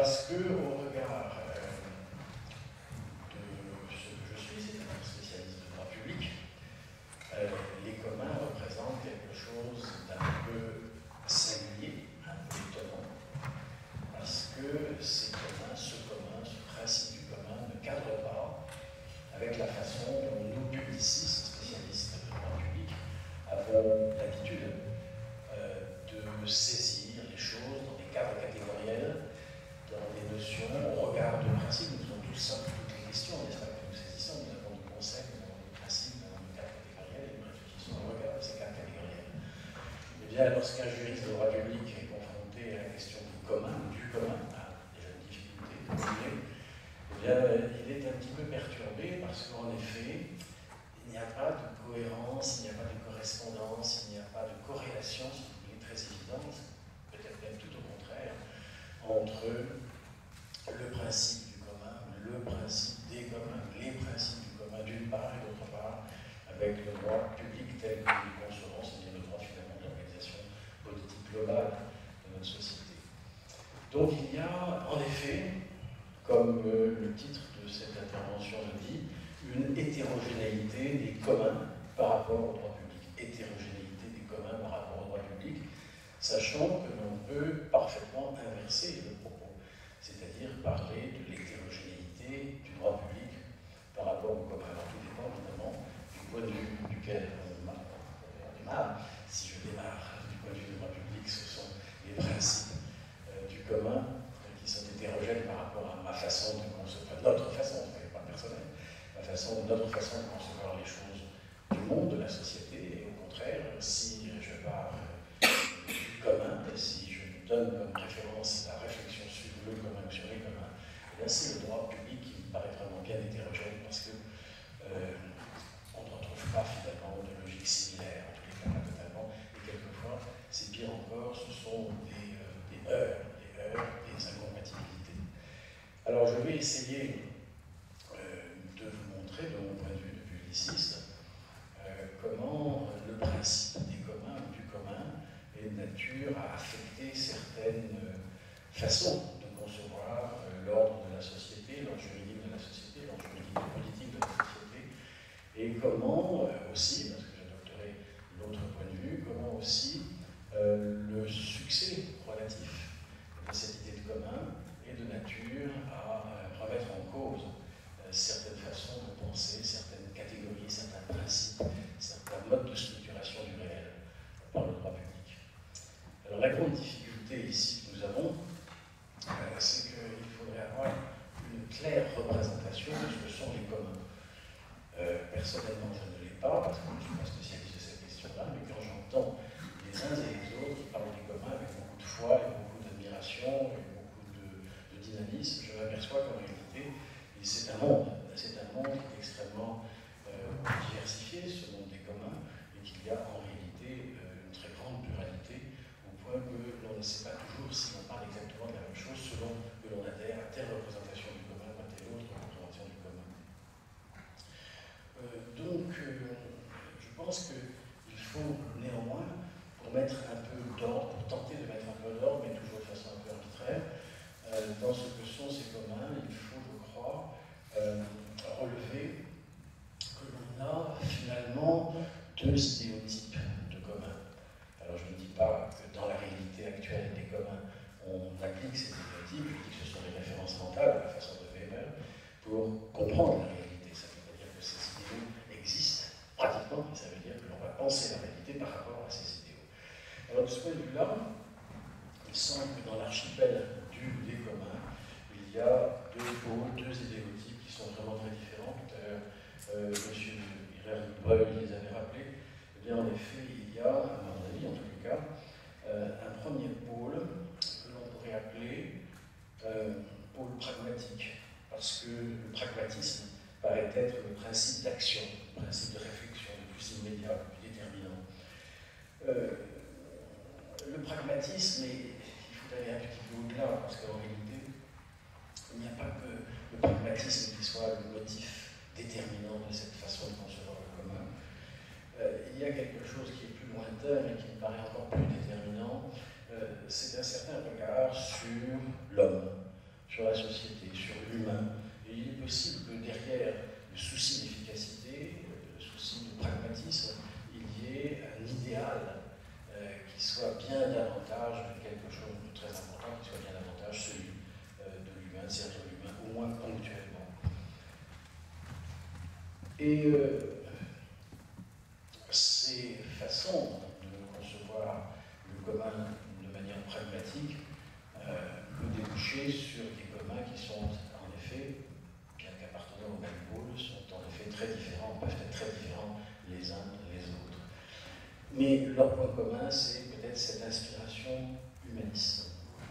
Parce que, au regard de ce que je suis, c'est un spécialiste de droit public, les communs représentent quelque chose d'un peu singulier, un peu étonnant, parce que ces communs, ce principe du commun ne cadre pas avec la façon dont nous, publicistes, spécialistes de droit public, avons l'habitude de saisir les choses dans des cadres catégoriels, dans des notions, au regard de principes. Nous faisons tous simples toutes les questions, n'est-ce pas, que nous saisissons. Nous avons des concepts, nous avons des principes, nous avons des cadres catégoriels, et nous réfléchissons au regard de ces cadres catégoriels. Eh bien, lorsqu'un juriste de droit public est confronté à la question du commun, déjà une difficulté, eh bien, il est un petit peu perturbé parce qu'en effet, il n'y a pas de cohérence, il n'y a pas de correspondance, il n'y a pas de corrélation, si vous voulez, très évidente, peut-être même tout au contraire, entre le principe du commun, le principe des communs, les principes du commun d'une part et d'autre part, avec le droit public tel que nous le concevons, c'est-à-dire le droit finalement de l'organisation politique globale de notre société. Donc il y a en effet, comme le titre de cette intervention le dit, une hétérogénéité des communs par rapport au droit public. Hétérogénéité des communs par rapport au droit public, sachant que l'on peut parfaitement inverser le propos, c'est-à-dire parler de l'hétérogénéité du droit public par rapport au commun. Alors tout dépend évidemment du point de vue duquel on démarre. Si je démarre du point de vue du droit public, ce sont les principes du commun qui sont hétérogènes par rapport à ma façon de concevoir, notre façon, pas personnelle, notre façon de concevoir les choses du monde, de la société, et au contraire, si je pars du commun, et si je donne comme référence la réflexion sur le commun ou sur les communs, eh bien c'est le droit public qui me paraît vraiment bien hétérogène, parce que on ne retrouve pas finalement de logique similaire, en tous les cas pas totalement, et quelquefois, c'est pire encore, ce sont des heurts, des incompatibilités. Alors je vais essayer de vous montrer, de mon point de vue de publiciste, comment le principe des communs ou du commun est de nature à affecter certaines façons de concevoir l'ordre de la société, l'ordre juridique de la société, l'ordre juridique et politique de la société, et comment aussi, parce que j'adopterai l'autre point de vue, comment aussi le succès relatif de cette idée de commun est de nature à remettre en cause certaines façons de penser, certaines catégories, certains principes, certains modes de structuration du réel par le droit public. Alors la grande difficulté ici que nous avons, c'est qu'il faudrait avoir une claire représentation de ce que sont les communs. Personnellement, je ne l'ai pas, parce que je ne suis pas spécialiste de cette question-là, mais quand j'entends les uns et les autres qui parlent des communs avec beaucoup de foi et beaucoup d'admiration et beaucoup de dynamisme, je m'aperçois qu'en réalité, c'est un monde extrêmement diversifié, ce monde des communs, et qu'il y a en réalité une très grande pluralité, au point que l'on ne sait pas toujours si on parle exactement de la même chose selon que l'on adhère à telle représentation du commun ou à telle autre représentation du commun. Donc, je pense qu'il faut néanmoins, pour mettre un peu d'ordre, pour tenter de mettre un peu d'ordre, mais toujours de façon un peu arbitraire, dans ce que sont ces communs, il faut, je crois, relever que l'on a finalement deux idéotypes de communs. Alors je ne dis pas que dans la réalité actuelle des communs, on applique ces idéotypes, je dis que ce sont des références rentables à la façon de Weber, pour comprendre la réalité. Ça veut dire que ces idéaux existent pratiquement, et ça veut dire que l'on va penser la réalité par rapport à ces idéaux. Alors de ce point de vue-là, il semble que dans l'archipel des communs, il y a deux pôles, deux idéotypes qui sont vraiment très différents. Tout à l'heure, M. Hilaire les avait rappelés. Eh bien, en effet, il y a, à mon avis, en tous les cas, un premier pôle que l'on pourrait appeler pôle pragmatique, parce que le pragmatisme paraît être le principe d'action, le principe de réflexion, le plus immédiat, le plus déterminant. Le pragmatisme, il faut aller un petit peu au-delà, parce qu'en réalité, il n'y a pas que le pragmatisme qui soit le motif déterminant de cette façon de concevoir le commun. Il y a quelque chose qui est plus lointain et qui me paraît encore plus déterminant, c'est un certain regard sur l'homme, sur la société, sur l'humain. Et il est possible que derrière le souci d'efficacité, le souci de pragmatisme, il y ait un idéal qui soit bien davantage quelque chose de très important, qui soit bien davantage celui de l'humain, de servir l'humain, au moins ponctuellement. Et ces façons de concevoir le commun de manière pragmatique peut déboucher sur des communs qui sont en effet, bien qu'appartenant au même pôle, sont en effet très différents, peuvent être très différents les uns les autres. Mais leur point commun, c'est peut-être cette inspiration humaniste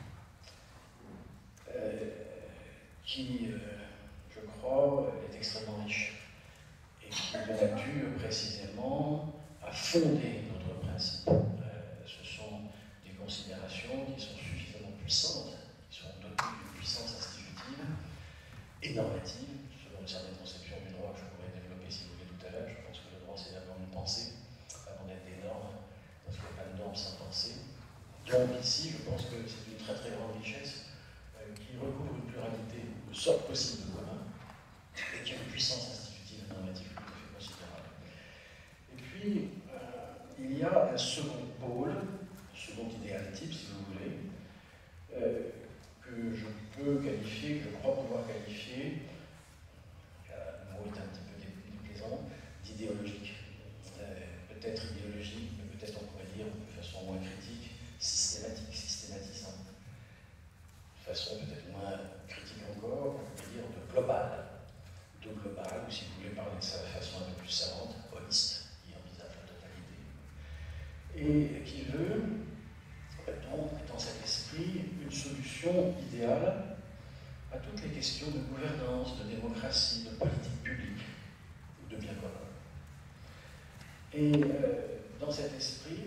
qui, je crois, est extrêmement riche et qui est de nature précisément à fonder notre principe. Ce sont des considérations qui sont suffisamment puissantes, qui sont dotées d'une puissance institutive et normative, selon une certaine conception du droit que je pourrais développer si vous voulez tout à l'heure. Je pense que le droit, c'est d'abord une pensée, avant d'être des normes, parce qu'il n'y a pas de normes sans pensée. Donc ici, je pense que c'est une très très grande richesse qui recouvre une pluralité de sortes possibles de communs et qui a une puissance institutive et normative tout à fait considérable. Et puis, il y a un second pôle, un second idéal type, si vous voulez, que je peux qualifier, que je crois pouvoir qualifier, le mot est un petit peu déplaisant, d'idéologique. Peut-être idéologique, mais peut-être on pourrait dire de façon moins critique, systématique, systématisant. De façon peut-être moins critique encore, on peut dire de global, ou si vous voulez parler de ça de façon un peu plus savante, holiste, qui envisage la totalité, et qui veut, donc, dans cet esprit, une solution idéale à toutes les questions de gouvernance, de démocratie, de politique publique, ou de bien commun. Et dans cet esprit,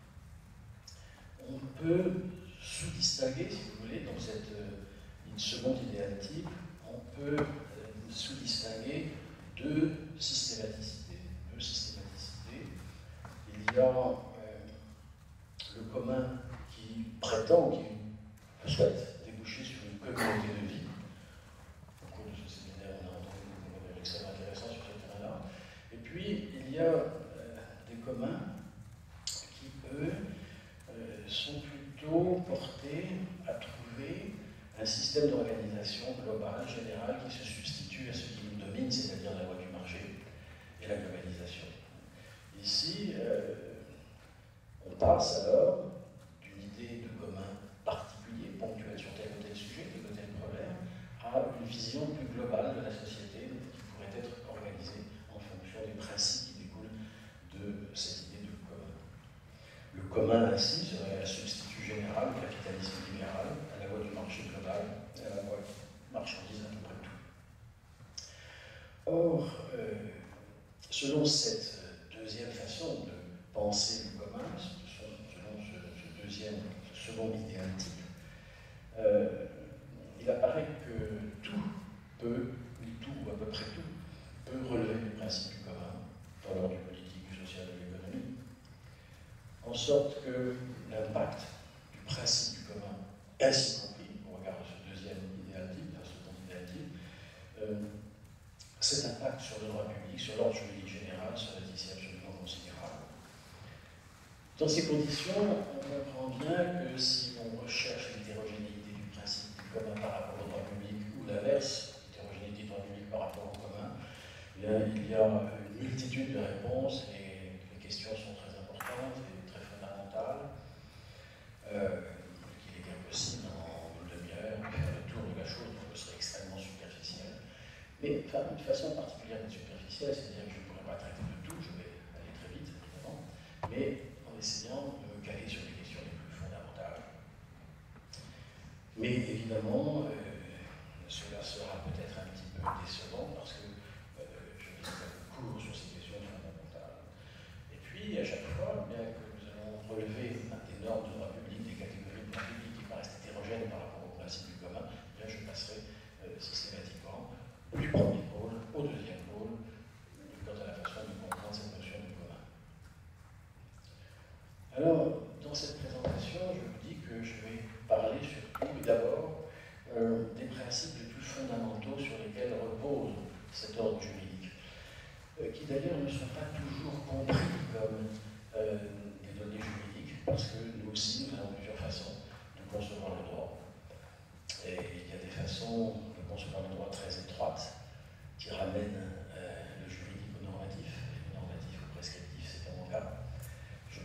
on peut sous-distinguer, si vous voulez, dans cette une seconde idéal type, on peut sous-distinguer deux systématicités. Il y a le commun qui prétend, qui souhaite déboucher sur une communauté de vie. Au cours de ce séminaire, on a entendu des témoignages extrêmement intéressants sur ce terrain-là. Et puis, il y a des communs qui, eux, sont plutôt portés à trouver un système d'organisation global, général, qui se substitue à ce qui nous domine, c'est-à-dire la loi du marché et la globalisation. Ici, on passe alors d'une idée de commun particulier, ponctuel sur tel ou tel sujet, tel ou tel problème, à une vision plus globale de la société qui pourrait être organisée en fonction des principes qui découlent de cette idée de commun. Le commun ainsi serait un substitut général au capitalisme libéral, à la loi du marché global, à la loi qui marchandise à peu près tout. Or, selon cette deuxième façon de penser le commun, selon ce second idéal type, il apparaît que tout peut, ou à peu près tout, peut relever du principe du commun dans l'ordre du politique, du social et de l'économie, en sorte que l'impact du principe du commun, ainsi compris, au regard de ce deuxième idéal type, cet impact sur le droit public, sur l'ordre juridique général, serait ici absolument considérable. Dans ces conditions, on comprend bien que si on recherche l'hétérogénéité du principe du commun par rapport au droit public, ou l'inverse, l'hétérogénéité du droit public par rapport au commun, il y a une multitude de réponses et les questions sont très importantes et très fondamentales. Il est bien possible en une demi-heure de faire le tour de la chose, donc ce serait extrêmement superficiel. Mais enfin, d'une façon particulièrement superficielle, c'est-à-dire que je ne pourrais pas traiter de tout, je vais aller très vite, évidemment, mais en essayant de me caler sur les questions les plus fondamentales. Mais évidemment, cela sera peut-être un petit peu décevant parce que je vais faire court sur ces questions fondamentales. Et puis, à chaque fois, bien que nous allons relever des normes de droit public, des catégories de droit public qui paraissent hétérogènes par rapport au principe du commun, bien je passerai systématiquement du premier pôle au deuxième pôle quant à la façon de comprendre cette notion de commun. Alors, dans cette présentation, je vous dis que je vais parler surtout et d'abord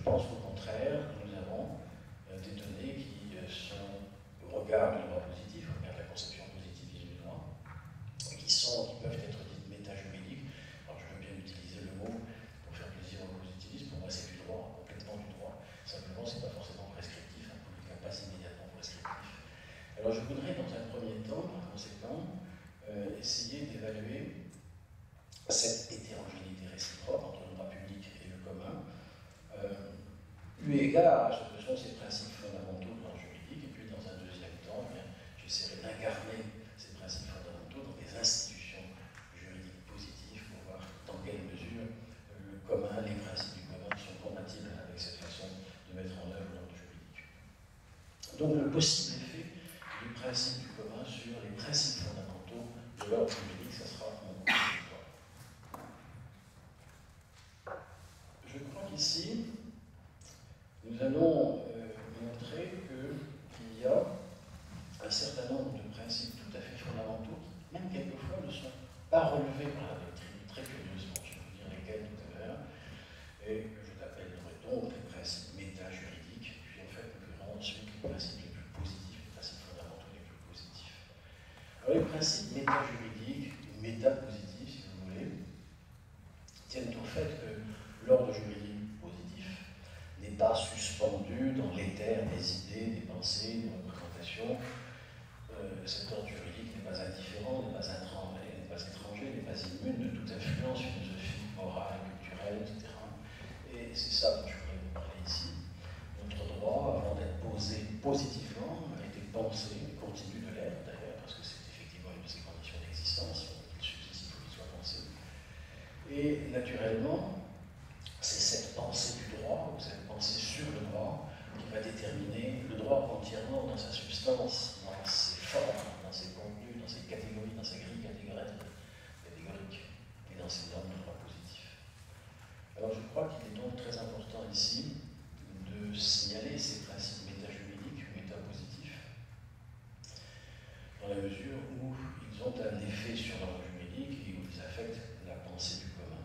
pense qu'au contraire, nous avons des données qui sont, au regard du droit positif, au regard de la conception positiviste du droit, qui peuvent être dites métajuridiques. Alors je veux bien utiliser le mot pour faire plaisir aux positivistes, pour moi c'est du droit, complètement du droit. Simplement, c'est pas forcément prescriptif, en tous les cas pas immédiatement prescriptif. Alors je voudrais dans un premier temps, par conséquent, essayer d'évaluer cette hétérogénéité réciproque entre le droit public et le commun, eu égard à ce que sont ces principes fondamentaux du droit juridique, et puis dans un deuxième temps, j'essaierai d'incarner ces principes fondamentaux dans des institutions juridiques positives pour voir dans quelle mesure le commun, les principes du commun sont compatibles avec cette façon de mettre en œuvre l'ordre juridique. Donc le possible effet du principe du commun sur les principes fondamentaux de l'ordre juridique, ça sera mon point. Je crois qu'ici, nous allons montrer qu'il y a un certain nombre de principes tout à fait fondamentaux qui, même quelquefois, ne sont pas relevés par la doctrine, très curieusement, je vais vous dire lesquels tout à l'heure, et que je t'appellerai donc les principes métajuridiques, puis en fait, nous verrons ensuite les principes les plus positifs, les principes fondamentaux les plus positifs. Alors, les principes métajuridiques, ou métapositifs, si vous voulez, tiennent au fait que l'ordre juridique positif n'est pas suspendu dans l'éther des idées, des pensées, des représentations. Cet ordre juridique n'est pas indifférent, n'est pas étranger, n'est pas immune de toute influence philosophique, morale, culturelle, etc. Et c'est ça dont je voudrais vous parler ici. Notre droit, avant d'être posé positivement, a été pensé, et continue de l'être d'ailleurs, parce que c'est effectivement une de ses conditions d'existence, qu'il subsiste, il faut qu'il soit pensé. Et naturellement, c'est cette pensée du droit, ou cette pensée sur le droit, qui va déterminer le droit entièrement dans sa substance, dans ses formes, dans ses contenus, dans ses catégories, dans ses grilles catégoriques, et dans ses normes de droit positif. Alors je crois qu'il est donc très important ici de signaler ces principes métajuridiques ou métapositifs, dans la mesure où ils ont un effet sur l'ordre juridique et où ils affectent la pensée du commun.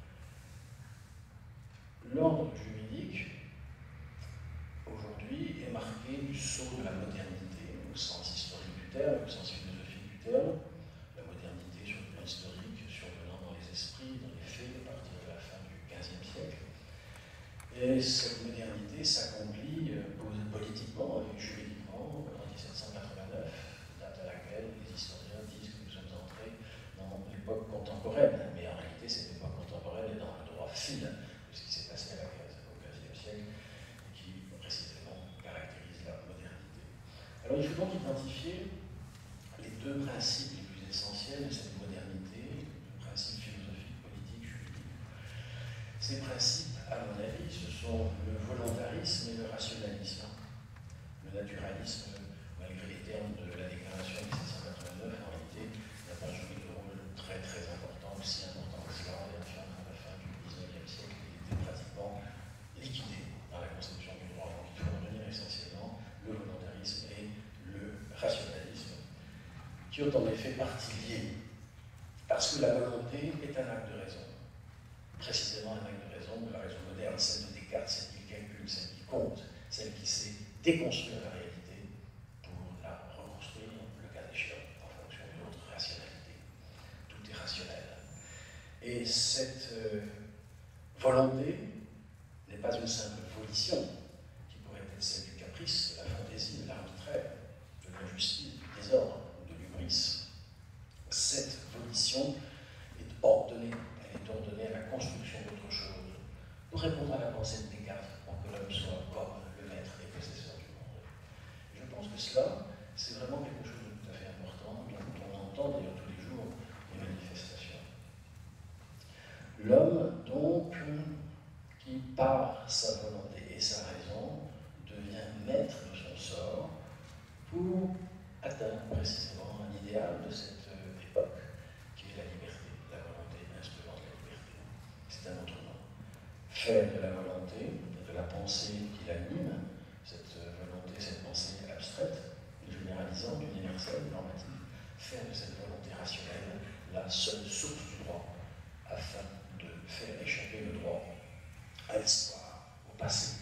L'ordre juridique, aujourd'hui, est marqué du sceau de la modernité, au sens historique du terme, au sens philosophique du terme. La modernité sur le plan historique, survenant dans les esprits, dans les faits, à partir de la fin du XVe siècle. Et cette modernité s'accomplit politiquement et juridiquement en 1789, date à laquelle les historiens disent que nous sommes entrés dans l'époque contemporaine. Mais en réalité, cette époque contemporaine est dans le droit fil de ce qui s'est passé au XVe siècle et qui précisément caractérise la modernité. Alors il faut donc identifier les deux principes les plus essentiels de cette modernité, les principes philosophiques, politiques, juridiques. Ces principes, à mon avis, ce sont le volontarisme et le rationalisme. Le naturalisme, malgré les termes de la déclaration de 1789, en réalité, n'a pas joué de rôle très très important, aussi important que cela, et enfin, à la fin du XIXe siècle, il était pratiquement liquidé dans la conception du droit. Donc il faut retenir essentiellement le volontarisme et le rationalisme, qui ont en effet partie liée, parce que la volonté est un acte de raison. Précisément un acte de raison, de la raison moderne, celle de Descartes, celle qui calcule, celle qui compte, celle qui sait déconstruire la réalité pour la reconstruire, le cas échéant, en fonction d'une autre rationalité. Tout est rationnel. Et cette volonté n'est pas une simple volition, qui pourrait être celle du caprice, de la fantaisie, de l'arbitraire, de l'injustice, du désordre, de l'hubris. Cette volition est ordonnée. Elle est ordonnée à la construction d'autre chose, pour répondre à la pensée de Descartes, pour que l'homme soit comme le maître et possesseur du monde. Je pense que cela, c'est vraiment quelque chose de tout à fait important, dont on entend d'ailleurs tous les jours les manifestations. L'homme, donc, qui par sa volonté et sa raison devient maître de son sort pour atteindre précisément un idéal de cette époque, qui est la liberté, la volonté instrument de la liberté. C'est un autre nom. Faire de la volonté, de la pensée qui l'anime, cette volonté, cette pensée abstraite, généralisante, universelle, normative, faire de cette volonté rationnelle la seule source du droit, afin de faire échapper le droit à l'histoire, au passé,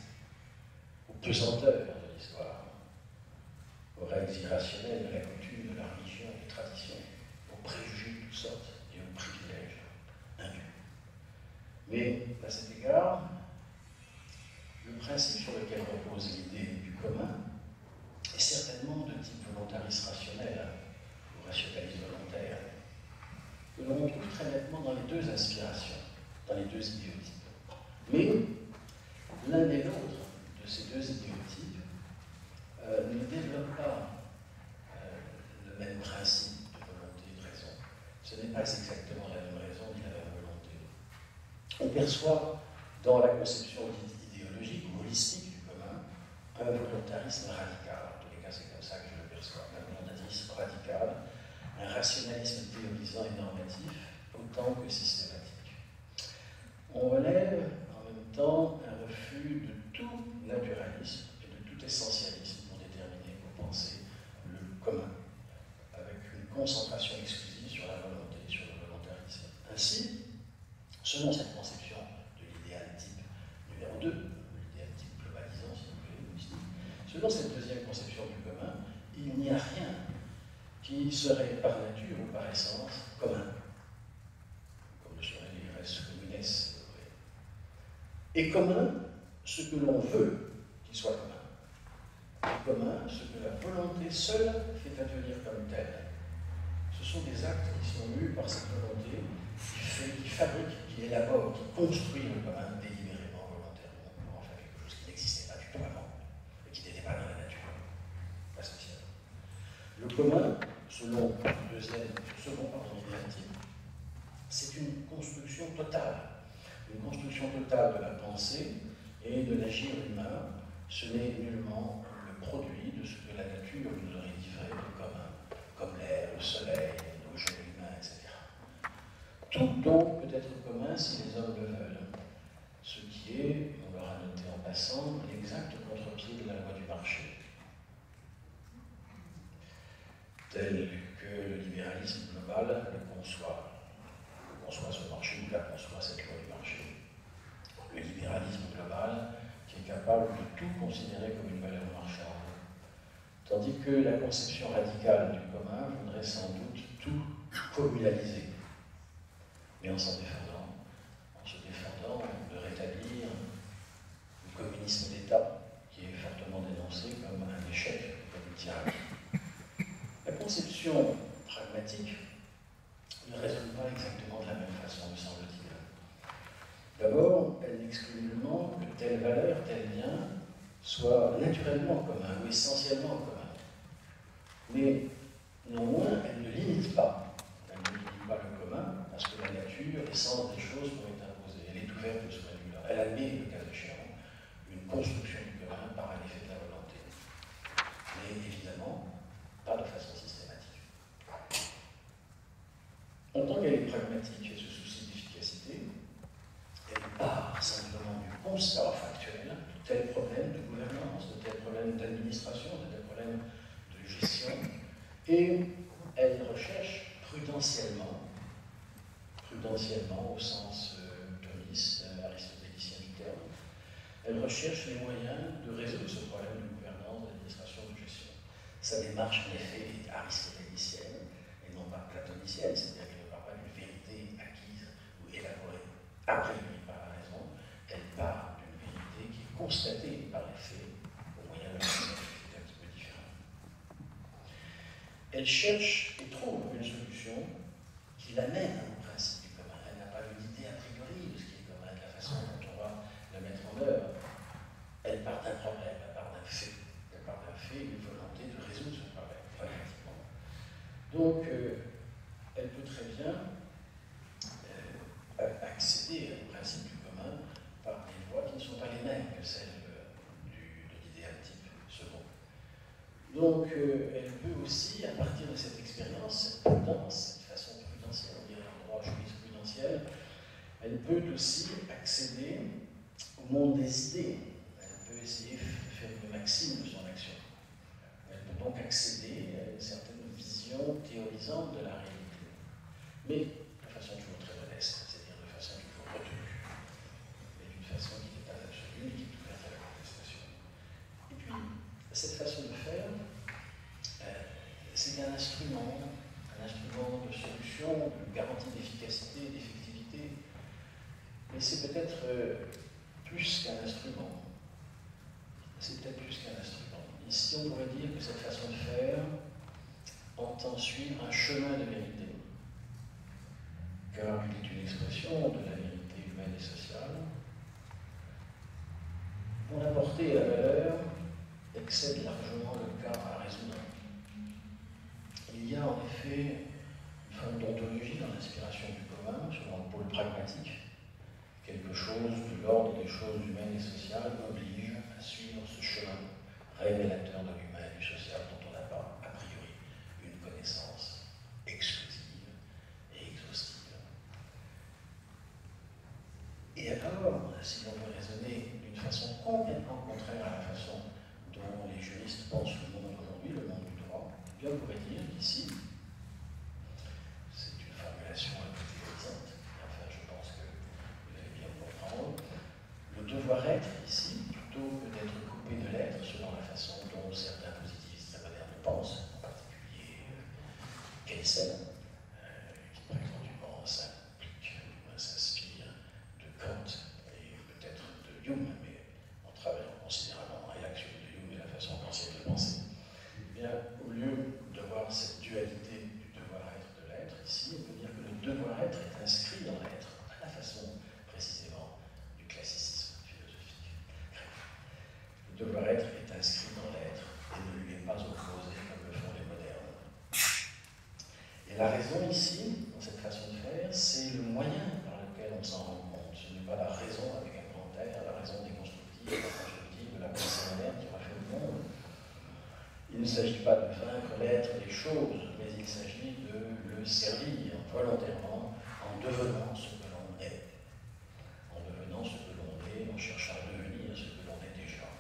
pesanteur de l'histoire, aux règles irrationnelles de la coutume, de la religion, des traditions, aux préjugés de toutes sortes et aux privilèges indus. Mais à cet égard, le principe sur lequel repose l'idée du commun est certainement de type volontariste rationnel ou rationaliste volontaire, que l'on retrouve très nettement dans les deux inspirations, dans les deux idéotypes. Mais l'un et l'autre de ces deux idéotypes ne développent pas le même principe de volonté et de raison. Ce n'est pas exactement la même raison ni la même volonté. On perçoit dans la conception idéologique ou holistique du commun un volontarisme radical. En tous les cas, c'est comme ça que je le perçois. Un volontarisme radical, un rationalisme théorisant et normatif, autant que systématique. On relève en même temps un refus de tout naturalisme et de tout essentialisme pour déterminer, pour penser le commun, avec une concentration exclusive sur la volonté, sur le volontarisme. Ainsi, selon cette conception de l'idéal type numéro 2, l'idéal type globalisant, si vous voulez, mystique, selon cette deuxième conception du commun, il n'y a rien qui serait par nature ou par essence commun, comme le seraient les res communes. Et commun, ce que l'on veut qu'il soit commun. Et commun, ce que la volonté seule fait advenir comme tel. Ce sont des actes qui sont mus par cette volonté, qui fabrique, qui élabore, qui construit le commun délibérément, volontairement, pour en faire quelque chose qui n'existait pas du tout avant, et qui n'était pas dans la nature, pas spécial. Le commun, selon le second type, c'est une construction totale de la pensée et de l'agir humain. Ce n'est nullement le produit de ce que la nature nous aurait livré de commun, comme l'air, le soleil, nos jeux humains, etc. Tout donc peut être commun si les hommes le veulent, ce qui est, on l'aura noté en passant, l'exact contre-pied de la loi du marché, tel que le libéralisme global le conçoit ce marché ou la conçoit cette loi du marché. Le libéralisme global qui est capable de tout considérer comme une valeur marchande, tandis que la conception radicale du commun voudrait sans doute tout communaliser, mais en se défendant de rétablir le communisme d'État, qui est fortement dénoncé comme un échec, comme une tyrannie. La conception pragmatique ne raisonne pas exactement de la même façon, me semble-t-il. D'abord, elle n'exclut nullement que telle valeur, tel bien, soit naturellement commun ou essentiellement commun. Mais néanmoins, elle ne limite pas. Elle ne limite pas le commun, parce que la nature, l'essence des choses pourrait imposer. Elle est ouverte de ce point de vue-là. Elle admet, le cas échéant, une construction du commun par un effet de la volonté. Mais évidemment, pas de façon systématique. En tant qu'elle est pragmatique et se soucie d'efficacité, elle part simplement du constat factuel de tels problèmes de gouvernance, de tels problèmes d'administration, de tels problèmes de gestion, et elle recherche prudentiellement au sens thomiste, aristotélicien du terme, elle recherche les moyens de résoudre ce problème de gouvernance, d'administration, de gestion. Sa démarche, en effet, est aristotélicienne et non pas platonicienne, c'est-à-dire qu'elle ne part pas d'une vérité acquise ou élaborée a priori par la raison, elle part d'une vérité qui est constatée par les faits au moyen de la raison, qui est un petit peu différent. Elle cherche et trouve une solution qui l'amène au principe du commun. Elle n'a pas une idée a priori de ce qui est commun, de la façon dont on va le mettre en œuvre. Elle part d'un problème, elle part d'un fait. Elle part d'un fait, une volonté de résoudre ce problème, pragmatiquement. Donc, elle peut très bien accéder au principe du commun par des voies qui ne sont pas les mêmes que celles de l'idéal type second. Donc, elle peut aussi, à partir de cette expérience, cette prudence, cette façon prudentielle, on dirait en droit jurisprudentiel, elle peut aussi accéder au monde des idées. Elle peut essayer de faire une maxime de son action. Elle peut donc accéder à une certaine vision théorisante de la réalité. Mais de façon toujours très modeste, c'est-à-dire de façon toujours retenue, mais d'une façon qui n'est pas absolue et qui est ouverte à la contestation. peut-être plus qu'un instrument. C'est peut-être plus qu'un instrument. Ici, on pourrait dire que cette façon de faire entend suivre un chemin de vérité, car il est une expression de la vérité humaine et sociale, dont la portée et la valeur excèdent largement le cas à résoudre. Il y a en effet une forme d'ontologie dans l'inspiration du commun, selon le pôle pragmatique. Quelque chose de l'ordre des choses humaines et sociales oblige à suivre ce chemin révélateur de l'humain et du social dont on n'a pas, a priori, une connaissance exclusive et exhaustive. Et alors, si l'on veut raisonner d'une façon complètement contraire à la façon dont les juristes pensent le monde aujourd'hui, le monde du droit, eh bien on pourrait dire qu'ici, c'est une formulation un peu théorisante, mais enfin je pense que vous allez bien comprendre, le devoir-être ici, plutôt que d'être coupé de l'être, selon la façon dont certains positivistes modernes pensent, en particulier Kelsen, qui prétendument s'implique, du moins s'inspire de Kant et peut-être de Hume, mais en travaillant considérablement et l'action de Hume et la façon d'ancienne de penser. Eh bien, au lieu de voir cette dualité du devoir-être de l'être, ici, on peut dire que le devoir-être est inscrit dans l'être, à la façon précisément du classicisme philosophique. Le devoir-être est inscrit dans l'être et ne lui est pas opposé comme le font les modernes. Et la raison ici, dans cette façon de faire, c'est le moyen par lequel on s'en rend compte. Ce n'est pas la raison avec un grand R, la raison déconstructive, la constructive, de la pensée moderne qui aura fait le monde. Il ne s'agit pas de vaincre l'être des choses, mais il s'agit de le servir volontairement en devenant ce que l'on est. En devenant ce que l'on est, en cherchant à devenir ce que l'on est déjà.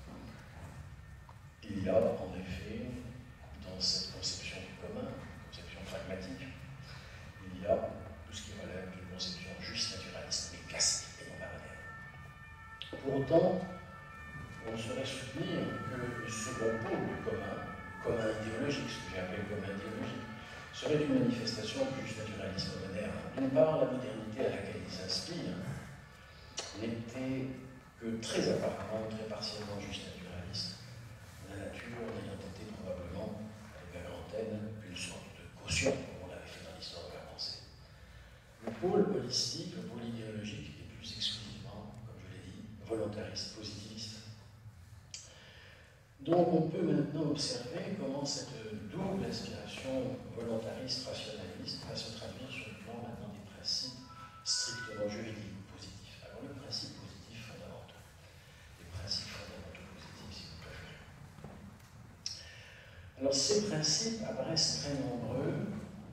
Il y a en effet, dans cette conception du commun, conception pragmatique, il y a tout ce qui relève d'une conception juste naturaliste, mais classique et non moderne. Pour autant, on saurait soutenir que le second pôle du commun idéologique, ce que j'ai appelé le commun idéologique, serait une manifestation du juste naturalisme moderne. D'une part, la modernité à laquelle il s'inspire n'était que très apparemment, très partiellement juste naturaliste. La nature ayant été probablement, avec un grand N, une sorte de caution, comme on l'avait fait dans l'histoire de la pensée. Le pôle holistique, le pôle idéologique, est plus exclusivement, comme je l'ai dit, volontariste, positiviste. Donc on peut maintenant observer comment cette double inspiration volontariste, rationaliste va se traduire sur le plan maintenant des principes strictement juridiques ou positifs. Alors le principe positif fondamental, les principes fondamentaux positifs si vous préférez. Alors ces principes apparaissent très nombreux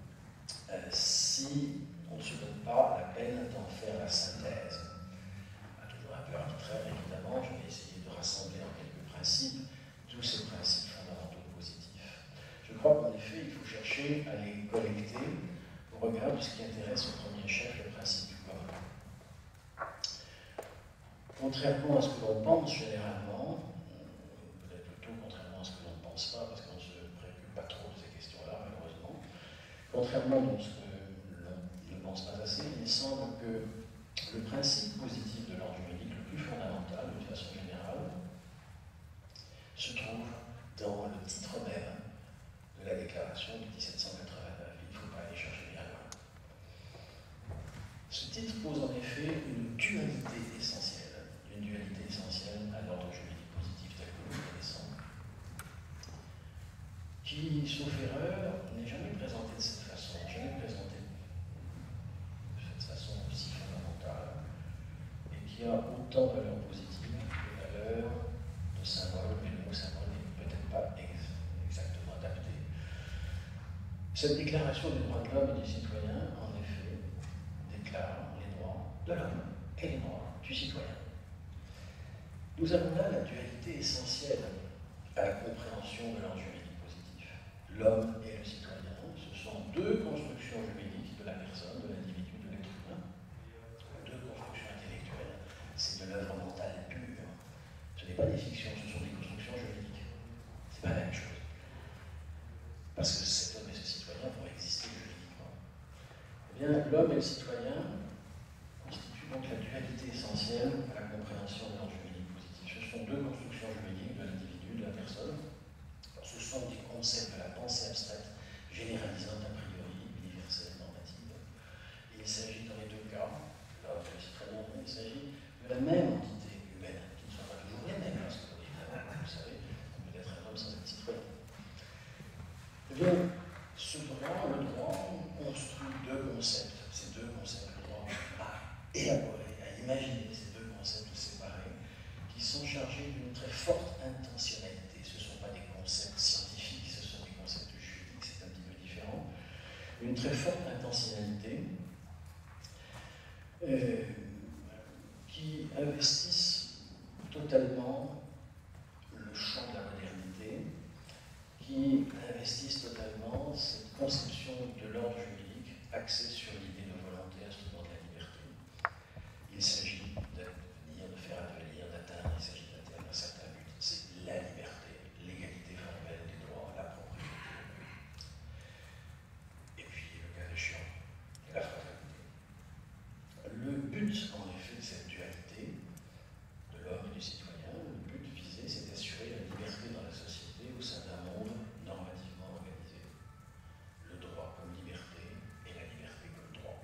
si on ne se donne pas la peine d'en faire la synthèse. Toujours un peu arbitraire évidemment, je vais essayer de rassembler en quelques principes tous ces principes fondamentaux positifs. Je crois qu'en effet, il faut chercher à les collecter au regard de ce qui intéresse au premier chef le principe du commun. Contrairement à ce que l'on pense généralement, peut-être plutôt contrairement à ce que l'on ne pense pas, parce qu'on ne se préoccupe pas trop de ces questions-là, malheureusement, contrairement à ce que l'on ne pense pas assez, il semble que le principe positif de l'ordre juridique, le plus fondamental, d'une façon générale, se trouve dans le titre même de la déclaration de 1789. Il ne faut pas aller chercher bien loin. Ce titre pose en effet une dualité essentielle à l'ordre juridique positif tel que nous le connaissons, qui, sauf erreur, n'est jamais présenté de cette façon, jamais présenté de cette façon aussi fondamentale, et qui a autant de valeur positive que valeur de symbole, mais le mot symbole n'est peut-être pas exactement adapté. Cette déclaration des droits de l'homme et du citoyen, en effet, déclare les droits de l'homme et les droits du citoyen. Nous avons là la dualité essentielle à la compréhension de l'ordre juridique positif. L'homme et le citoyen, ce sont deux constructions juridiques de la personne, de l'individu, de l'être humain, deux constructions intellectuelles. C'est de l'œuvre mentale pure. Ce n'est pas des fictions, ce sont des constructions juridiques. C'est pas la même chose. Parce que cet homme et ce citoyen vont exister juridiquement. Eh bien, l'homme et le citoyen constituent donc la dualité essentielle la même entité humaine, qui ne sont pas toujours les mêmes, parce que, évidemment, vous savez, peut-être un homme sans être citoyen. Eh bien, ce droit, le droit, construit deux concepts. Ces deux concepts, le droit à élaborer, à imaginer ces deux concepts séparés, qui sont chargés d'une très forte intentionnalité. Ce ne sont pas des concepts scientifiques, ce sont des concepts juridiques, c'est un petit peu différent. Une très forte intentionnalité qui investissent totalement le champ de la modernité, qui investissent totalement cette conception de l'ordre juridique axée sur l'idée de volonté, instrument de la liberté. Il s'agit de faire advenir, d'atteindre, il s'agit d'atteindre un certain but, c'est la liberté, l'égalité formelle des droits, la propriété. Et puis, le cas échéant, la fraternité. Le but, en effet, de cette dualité de l'homme et du citoyen, le but visé, c'est d'assurer la liberté dans la société au sein d'un monde normativement organisé. Le droit comme liberté et la liberté comme droit.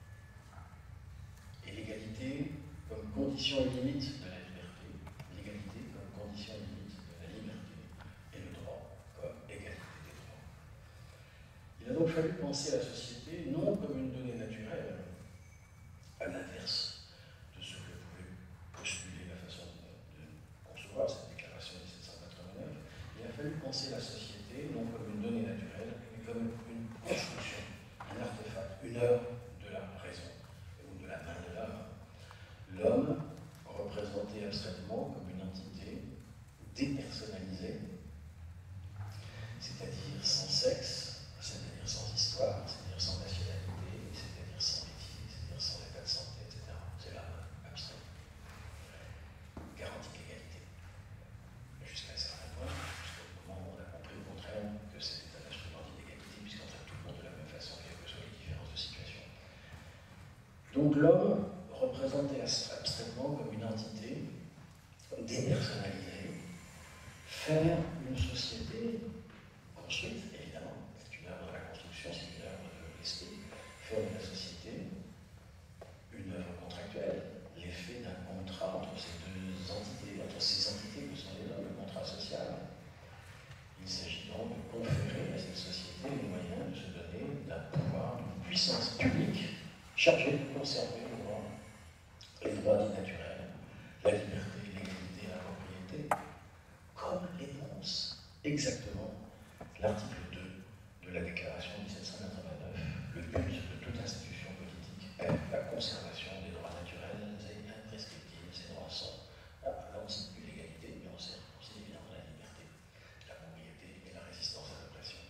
Et l'égalité comme condition et limite de la liberté, l'égalité comme condition et limite de la liberté, et le droit comme égalité des droits. Il a donc fallu penser la société non comme une donnée naturelle, à l'inverse de ce que pouvait postuler la façon de concevoir cette déclaration de 1789, il a fallu penser la société non comme une donnée naturelle, mais comme une construction, un artefact, une œuvre de la raison ou de la main de l'homme. L'homme représenté abstraitement comme une entité dépersonnalisée, c'est-à-dire sans sexe, c'est-à-dire sans histoire, c'est-à-dire sans nationalité, c'est-à-dire sans métier, c'est-à-dire sans état de santé, etc. C'est l'homme abstrait. Garantie d'égalité. Jusqu'à un certain point, jusqu'au moment où on a compris au contraire que c'était un instrument d'inégalité, puisqu'on traite tout le monde de la même façon, quelles que soient les différences de situation. Donc l'homme, représenté abstraitement comme une entité dépersonnalisée, faire une société construite, évidemment, c'est une œuvre de la construction, c'est une œuvre de l'esprit, faire de la société une œuvre contractuelle, l'effet d'un contrat entre ces deux entités, entre ces entités que sont les hommes, le contrat social. Il s'agit donc de conférer à cette société les moyens de se donner d'un pouvoir, d'une puissance publique chargée de conserver les droits dits naturels, la liberté, l'égalité, la propriété, comme l'énonce exactement l'article 2 de la Déclaration de 1789. Le but de toute institution politique est la conservation des droits naturels et imprescriptibles. Ces droits sont, là on ne cite plus l'égalité, mais on cite évidemment la liberté, la propriété et la résistance à l'oppression.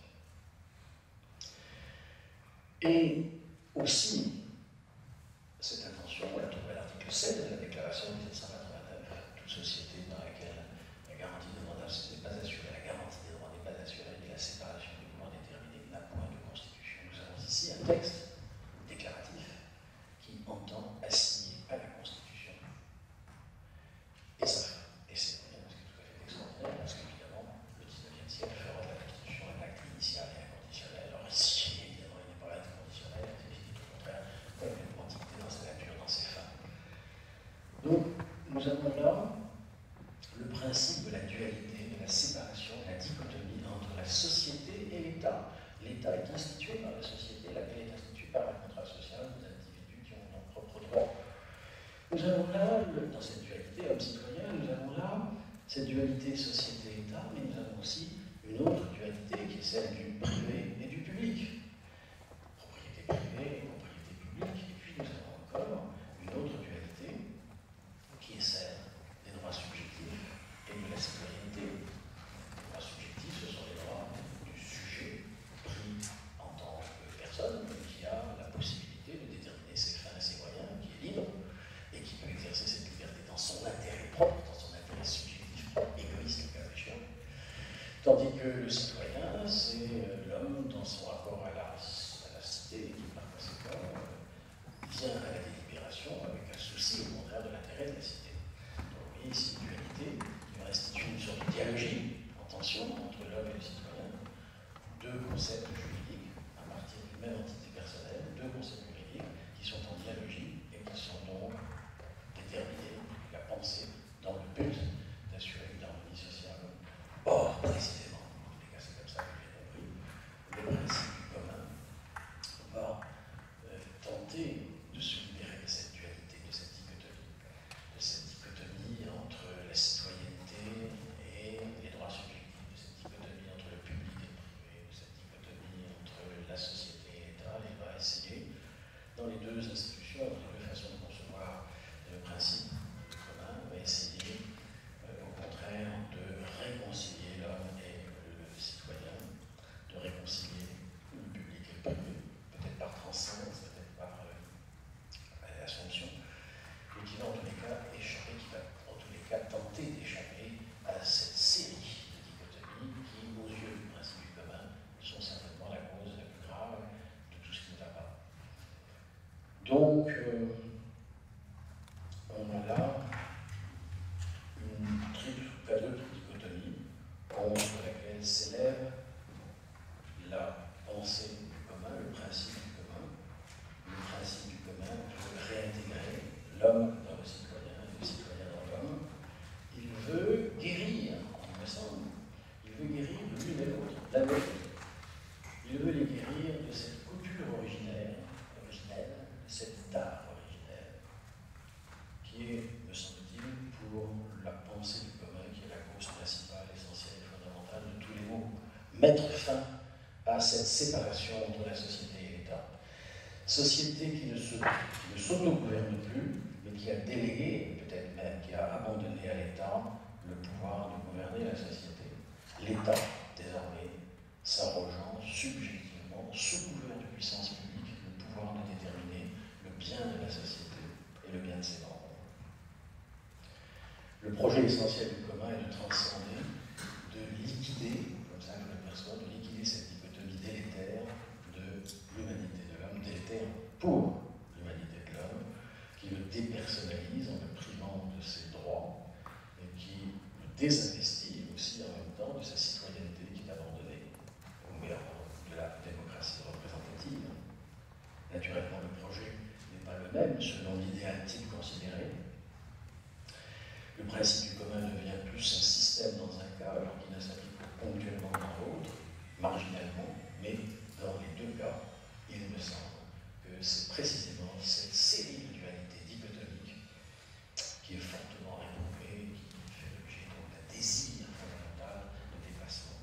Et aussi, cette intention, on la trouve à l'article 7 de la Déclaration de 1789. Toute société dans laquelle la garantie des droits n'est pas assurée, la garantie des droits n'est pas assurée et la séparation des pouvoirs déterminée n'a point de constitution. Nous avons ici un texte déclaratif qui entend assigner à la Constitution et sa fin. Et c'est rien, ce qui est tout à fait extraordinaire, parce qu'évidemment, le 19e siècle fera de la Constitution un acte initial et inconditionnel. Alors ici, évidemment, il n'est pas inconditionnel, c'est au contraire complètement dicté dans sa nature, dans ses fins. Donc, nous avons là le principe de la dualité, de la séparation, de la dichotomie entre la société et l'État. L'État est institué par la société, laquelle est instituée par un contrat social des individus qui ont leurs propres droits. Nous avons là, dans cette dualité homme-citoyen, nous avons là cette dualité société-État, mais nous avons aussi une autre dualité qui est celle du privé et du public. Propriété privée et propriété publique. Et puis nous avons encore une autre dualité qui est celle des droits subjectifs et de la citoyenneté. Les droits subjectifs, ce sont les droits du sujet pris en tant que personne, qui a la possibilité de déterminer ses fins et ses moyens, qui est libre, et qui peut exercer cette liberté dans son intérêt propre, dans son intérêt subjectif propre, égoïste, le cas échéant. Tandis que le citoyen, c'est l'homme dans son rapport à la cité, qui par conséquent vient à la délibération avec un souci au contraire de l'intérêt de la cité. Donc vous voyez ici une dualité qui restitue une sorte de dialogie en tension entre l'homme et le citoyen, deux concepts juridiques à partir d'une même entité personnelle, deux concepts juridiques qui sont en dialogie et qui sont donc déterminés but d'assurer une harmonie sociale. Or, précisément, en tous les cas c'est comme ça que j'ai compris, le principe du commun va tenter de se libérer de cette dualité, de cette dichotomie entre la citoyenneté et les droits subjectifs, de cette dichotomie entre le public et le privé, de cette dichotomie entre la société et l'État. Il va essayer, dans les deux institutions, dans les deux façons de concevoir le principe du commun, va essayer au contraire de réconcilier l'homme et le citoyen, de réconcilier le public et le privé, peut-être par transcendance, peut-être par assomption, et qui va en tous les cas échapper, qui va en tous les cas tenter d'échapper à cette série de dichotomies qui, aux yeux du principe du commun, sont certainement la cause la plus grave de tout ce qui ne va pas. Donc, on a là une quadruple dichotomie contre laquelle s'élève la pensée du commun, le principe du commun. Le principe du commun veut réintégrer l'homme dans le citoyen et le citoyen dans l'homme. Il veut guérir, il me semble, il veut guérir de l'une et l'autre, l'un et l'autre. Il veut les guérir de cette couture originelle, de cet art originel, qui est, me semble-t-il, pour la pensée du commun, qui est la cause principale, essentielle et fondamentale de tous les maux. Mettre fin à cette séparation entre la société et l'État. Société qui ne s'auto-gouverne plus, mais qui a délégué, peut-être même, qui a abandonné à l'État le pouvoir de gouverner la société. L'État, désormais, s'arrogeant subjectivement, sous couvert de puissance publique, le pouvoir de déterminer le bien de la société et le bien de ses membres. Le projet essentiel du commun est de transcender, de liquider, comme ça je le perçois, de liquider cette dichotomie délétère de l'humanité de l'homme, délétère pour l'humanité de l'homme, qui le dépersonnalise en le privant de ses droits et qui le désinvestit aussi en même temps de sa citoyenneté qui est abandonnée au méandre de la démocratie représentative. Naturellement, le projet n'est pas le même selon l'idéal type considéré. Le principe du commun devient plus un système dans un cas, alors qu'il ne s'applique que ponctuellement dans l'autre, marginalement, mais dans les deux cas, il me semble que c'est précisément cette série de dualités dichotomiques qui est fortement réprouvée, qui fait l'objet d'un désir fondamental de dépassement.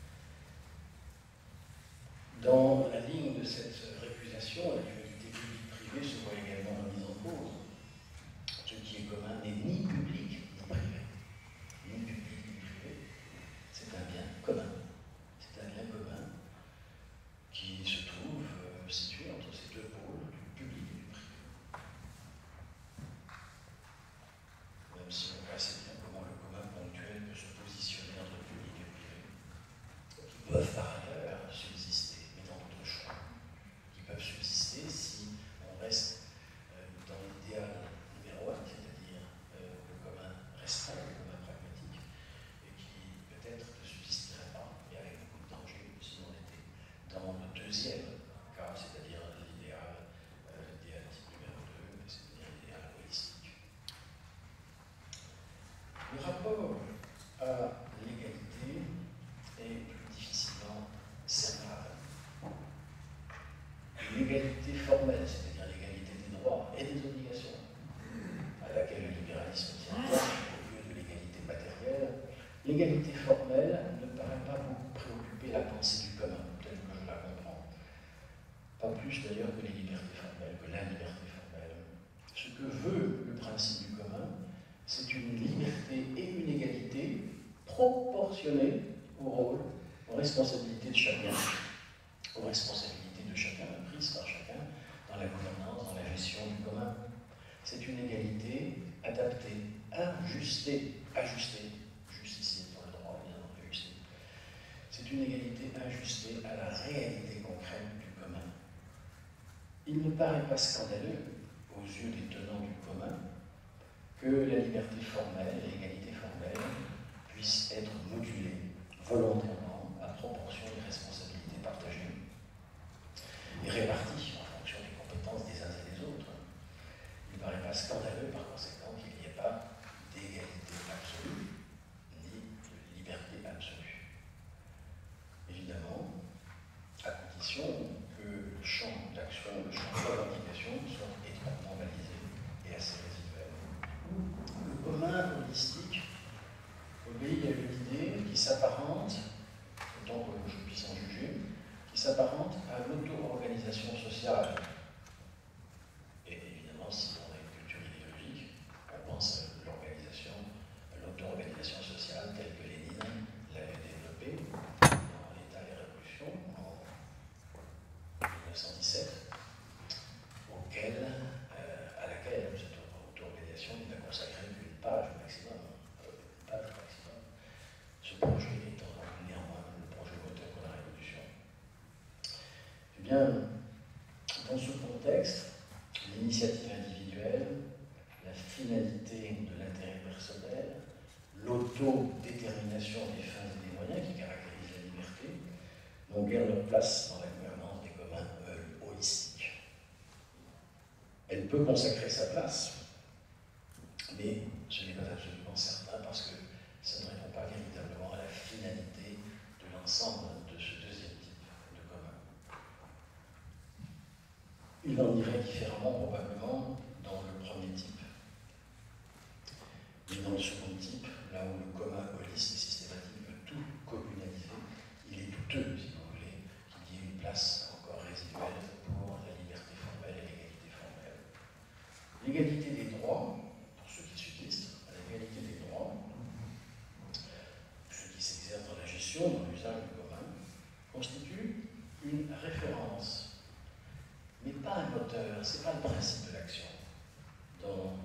Dans la ligne de cette récusation, la dualité publique-privée se voit également remise en cause. Ce qui est commun n'est ni public ni privé. Ni public ni privé. C'est un bien commun. C'est un bien commun qui se trouve situé entre ces deux pôles, du public et du privé. Même si on voit assez bien comment le commun ponctuel peut se positionner entre public et privé, qui peuvent par ailleurs subsister, mais dans d'autres choix, qui peuvent subsister si on reste dans l'idéal numéro 1, c'est-à-dire le commun restreint, le commun pragmatique, et qui peut-être ne subsisterait pas, et avec beaucoup de danger si on était dans le deuxième cas, c'est-à-dire l'idéal type numéro 2, c'est-à-dire l'idéal holistique. Le rapport à l'égalité est plus difficilement cernable. L'égalité formelle, c'est-à-dire l'égalité des droits et des obligations, à laquelle le libéralisme tient au lieu de l'égalité matérielle, l'égalité formelle ne paraît pas beaucoup préoccuper la pensée du commun, telle que je la comprends. Pas plus d'ailleurs que les libertés formelles, que la liberté formelle. Ce que veut le principe du commun, c'est une liberté et une égalité proportionnées au rôle, aux responsabilités de chacun, aux responsabilités de chacun, prises par chacun dans la gouvernance, dans la gestion du commun. C'est une égalité adaptée, ajustée, juste ici pour le droit, bien ajustée. C'est une égalité ajustée à la réalité concrète du commun. Il ne paraît pas scandaleux, aux yeux des tenants du commun, que la liberté formelle, l'égalité formelle, puisse être modulée volontairement à proportion des responsabilités partagées et réparties en fonction des compétences des uns et des autres. Il ne paraît pas scandaleux, par conséquent, qu'il n'y ait pas d'égalité absolue l'autodétermination des fins et des moyens qui caractérisent la liberté n'ont guère leur place dans la gouvernance des communs holistiques. Elle peut consacrer sa place, mais je n'ai pas absolument certain parce que ça ne répond pas véritablement à la finalité de l'ensemble de ce deuxième type de commun. Il en irait différemment probablement dans le premier type. Mais dans le second type, là où le commun holiste et systématique veut tout communaliser, il est douteux, si vous voulez, qu'il y ait une place encore résiduelle pour la liberté formelle et l'égalité formelle. L'égalité des droits, pour ceux qui subsistent, l'égalité des droits, ceux qui s'exercent dans la gestion, dans l'usage du commun, constitue une référence, mais pas un moteur, ce n'est pas le principe de l'action dans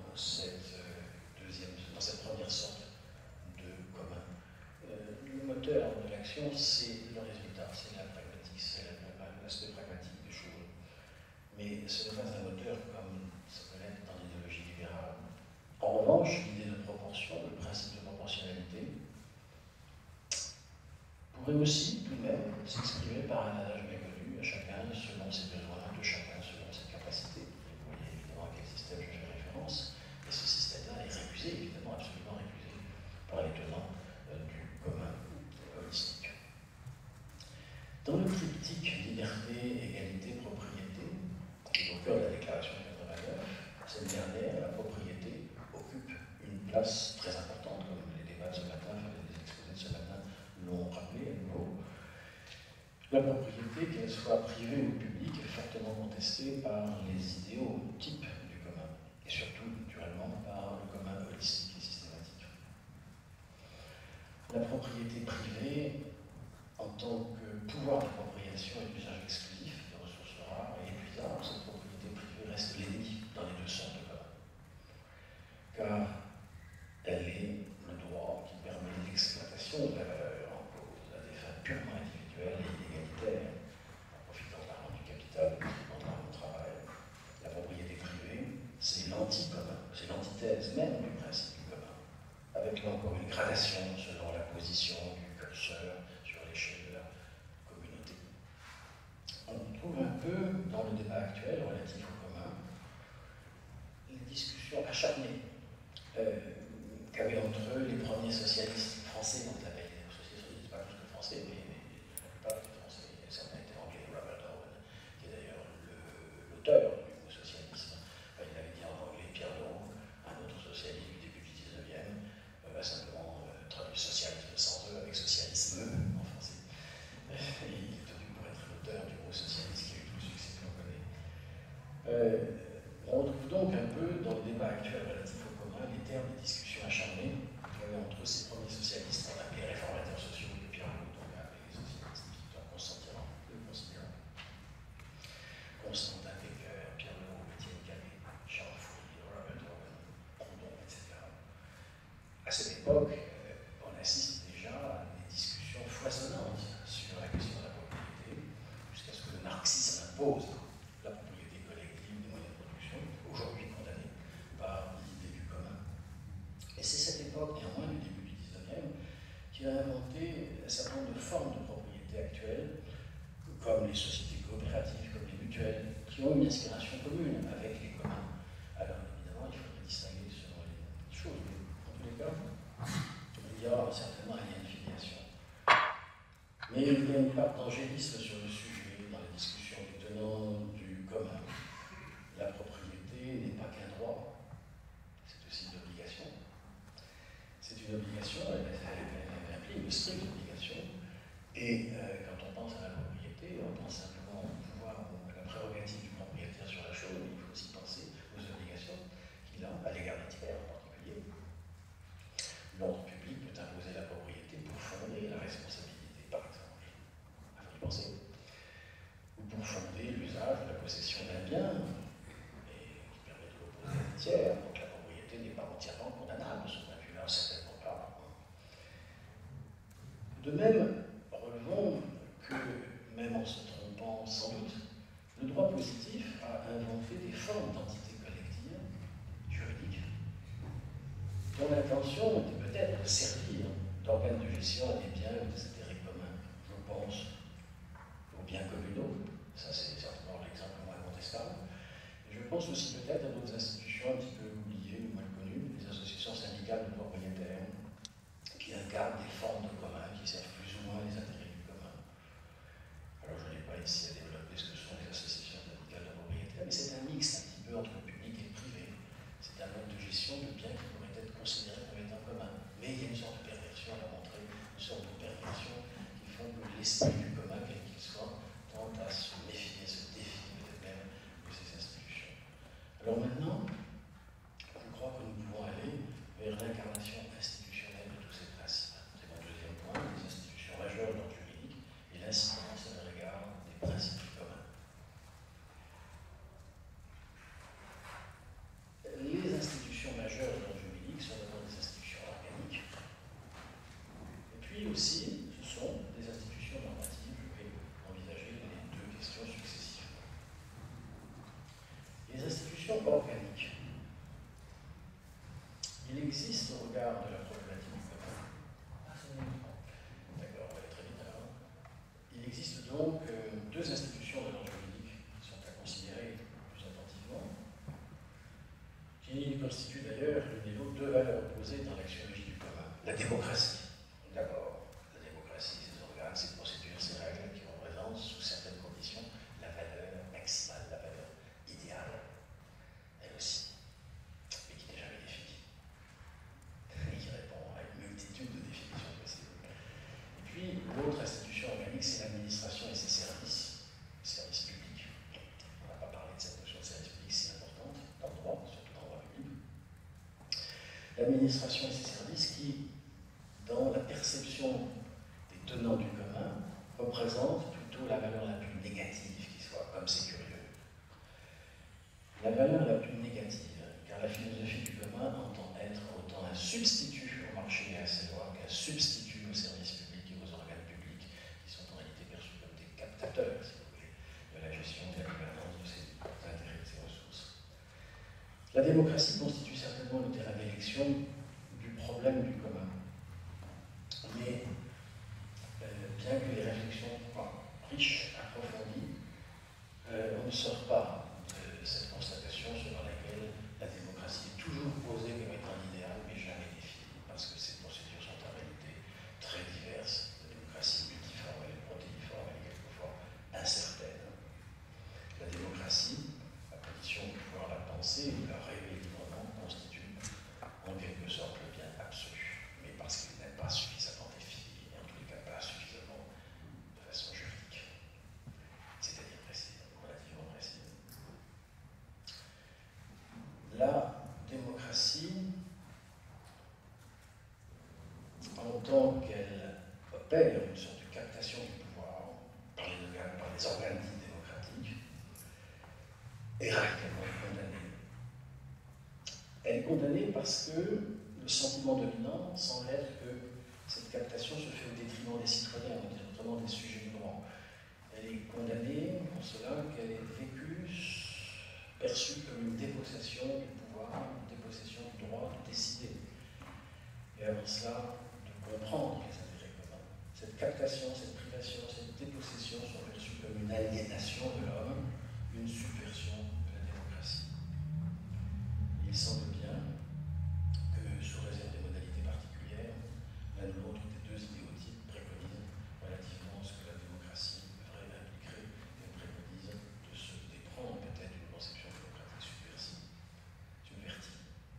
cette première sorte de commun. Le moteur de l'action, c'est le résultat, c'est la pragmatique, c'est l'aspect pragmatique des choses. Mais ce n'est pas un moteur comme ça peut l'être dans l'idéologie libérale. En revanche, l'idée de proportion, le principe de proportionnalité, pourrait aussi tout de même s'exprimer par un adage méconnu, à chacun selon ses besoins, de chacun selon ses capacités. Vous voyez évidemment à quel système je fais référence. Et ce système-là est récusé, évidemment, absolument récusé par les tenants du commun holistique. Dans le triptyque liberté, égalité, propriété, qui est au cœur de la déclaration de 89, cette dernière, la propriété, occupe une place très importante, comme les débats de ce matin, les exposés de ce matin l'ont rappelé à nouveau. La propriété, qu'elle soit privée ou publique, est fortement contestée par les idéaux types du commun, et surtout, naturellement, par le commun holistique et systématique. La propriété privée, en tant que pouvoir d'appropriation et d'usage exclusif de ressources rares et épuisables, cette propriété privée reste l'ennemi dans les deux sortes de commun. Car elle est le droit qui permet l'exploitation de la valeur en cause à des fins purement individuelles et inégalitaires, en profitant de l'argent du capital, en profitant de l'argent du travail. La propriété privée, c'est l'anti-commun, c'est l'antithèse même du principe du commun, avec là encore une gradation selon la position du curseur sur l'échelle de la communauté. On trouve un peu dans le débat actuel relatif au commun une discussion acharnée qu'avaient entre eux les premiers socialistes français, donc la socialistes pas plus que français, mais la plupart étaient français, certains étaient anglais, Robert Owen, qui est d'ailleurs l'auteur du mot socialisme. Il avait dit en anglais Pierre Long, un autre socialiste du début du 19e, va simplement traduire socialisme sans eux avec socialisme en français. Et il est tenu pour être l'auteur du mot socialiste qui a eu tout le succès que l'on connaît. On retrouve donc un peu dans le débat actuel relatif au commun les termes des discussions acharnées entre ces premiers socialistes, on appelait les réformateurs sociaux de Pierre Long, donc les socialistes, Victor Constantin, Constantin Decker, Pierre Long, Étienne Canet, Charles Fourier, Robert Owen, Proudhon, etc. À cette époque, on assiste déjà à des discussions foisonnantes sur la question de la propriété, jusqu'à ce que le marxisme impose la propriété collective des moyens de production, aujourd'hui condamnée par l'idée du commun. Et c'est cette époque, néanmoins, du début du 19e, qui a inventé un certain nombre de formes de propriété actuelles, comme les sociétés coopératives, comme les mutuelles, qui ont une inspiration commune avec les communs. Alors, évidemment, il faudrait distinguer selon les choses, mais en tous les cas, il y a certainement un lien de filiation. Mais il y a une part d'angélisme sur le sujet, dans la discussion des tenants du commun. La propriété n'est pas qu'un droit, c'est aussi une obligation. C'est une obligation, elle implique une stricte obligation. Et quand on pense à la propriété, on pense simplement au pouvoir, à la prérogative du propriétaire sur la chose, mais il faut aussi penser aux obligations qu'il a à l'égard des tiers en particulier. L'ordre public peut imposer la propriété pour fonder la responsabilité, par exemple. Il faut y penser. Ou pour fonder l'usage ou la possession d'un bien, et qui permet de l'opposer à des tiers. Donc la propriété n'est pas entièrement condamnable de ce point de vue-là, certainement pas. De même, relevons que, même en se trompant sans doute, le droit positif a inventé des formes d'entité collective juridique dont la l'intention était peut-être de servir d'organes de gestion à des biens ou des intérêts communs. Je pense aux biens communaux, ça c'est certainement l'exemple le moins contestable. Et je pense aussi peut-être à d'autres institutions un petit peu oubliées ou mal connues, les associations syndicales de propriétaires, qui incarnent des formes de commun, qui servent plus ou moins les intérêts du commun. Alors je n'ai pas ici à développer ce que sont les associations syndicales de propriétaires, mais c'est un mix un petit peu entre le public et le privé. C'est un mode de gestion de biens qui pourrait être considéré comme étant commun. Mais il y a une sorte de perversion à montrer, une sorte de perversion qui font que l'esprit du commun, quel qu'il soit, tente à se méfier, se défier peut-être même de ces institutions. Alors maintenant, je crois que nous pouvons aller vers l'incarnation institutionnelle de tous ces principes. C'est mon deuxième point, les institutions majeures de l'ordre juridique et l'incidence à l'égard des principes communs. Les institutions majeures de l'ordre juridique sont d'abord des institutions organiques, et puis aussi, ce sont des institutions normatives. Je vais envisager les deux questions successivement. Les institutions organiques. Il existe, au regard de la problématique du commun, d'accord, on va aller très vite alors. Il existe donc deux institutions de l'ordre juridique qui sont à considérer plus attentivement, qui constituent d'ailleurs l'une et l'autre deux valeurs opposées dans l'axiologie du commun. La démocratie, d'abord. La démocratie, ses organes, ses procédures, ses règles qui représentent, sous certaines conditions, la valeur maximale, la valeur idéale, elle aussi, mais qui n'est jamais définie. Qui répond à une multitude de définitions possibles. Et puis, l'autre institution organique, c'est l'administration et ses services publics. On n'a pas parlé de cette notion de service public si importante dans le droit, surtout dans le droit public. L'administration et ses services qui, dans la perception des tenants du commun, représentent plutôt la valeur la plus négative qui soit, comme c'est curieux. La valeur la plus négative, car la philosophie du commun entend être autant un substitut au marché et à ses lois qu'un substitut aux services publics et aux organes publics, qui sont en réalité perçus comme des captateurs, si vous voulez, de la gestion de la gouvernance de ces intérêts et de ces ressources. La démocratie constitue certainement le terrain d'élection du problème du commun. Mais bien que les réflexions soient riches, approfondies, on ne sort pas de cette constatation selon laquelle la démocratie est toujours posée comme étant l'idéal, mais jamais définie, parce que ces procédures sont en réalité très diverses. La démocratie est multiforme, elle est protéiforme, elle est quelquefois incertaine. La démocratie, à condition de pouvoir la penser et de la rêver librement, constitue en quelque sorte le bien absolu, mais parce qu'il n'est pas suffisamment défini, et en tous les cas pas suffisamment de façon juridique, c'est-à-dire précise, relativement précise. La démocratie, en tant qu'elle opère une sorte de captation du pouvoir par les organes dits démocratiques, est radicalement condamnée. Elle est condamnée parce que le sentiment dominant semble être que cette captation se fait au détriment des citoyens, au détriment des sujets du droit. Elle est condamnée en cela qu'elle est vécue, perçue comme une dépossession du pouvoir, une dépossession du droit de décider. Et avant cela, de comprendre les intérêts communs. Cette captation, cette privation, cette dépossession sont perçues comme une aliénation de l'homme, une subversion de la démocratie. Il semble bien que, sous réserve des modalités particulières, l'un ou l'autre des deux idéotypes préconise relativement à ce que la démocratie devrait impliquer et préconise de se déprendre peut-être d'une conception démocratique subvertie.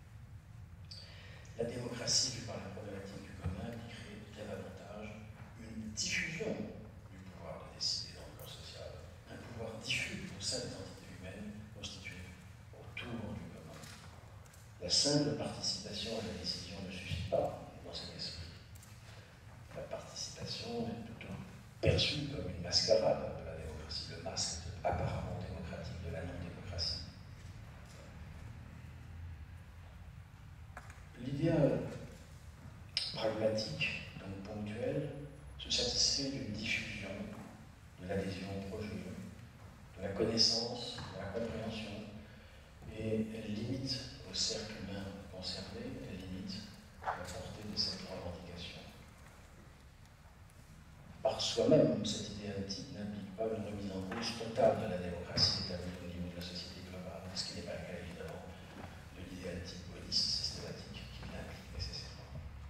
La démocratie, vue par la problématique du commun, impliquerait bien davantage une diffusion du pouvoir de décider dans le corps social, un pouvoir diffus au sein des entités humaines constituées autour du commun. La simple participation à la décision ne suffit pas dans cet esprit. La participation est plutôt perçue comme une mascarade de la démocratie, le masque apparemment démocratique de la non-démocratie. L'idéal pragmatique, donc ponctuel, se satisfait d'une diffusion, de l'adhésion au projet, de la connaissance, de la compréhension, et elle limite au cercle humain concerné, elle limite soi-même, cette idée antique n'implique pas une remise en cause totale de la démocratie établie au niveau de la société globale, ce qui n'est pas le cas évidemment de l'idée antique gaulliste systématique qui l'implique nécessairement.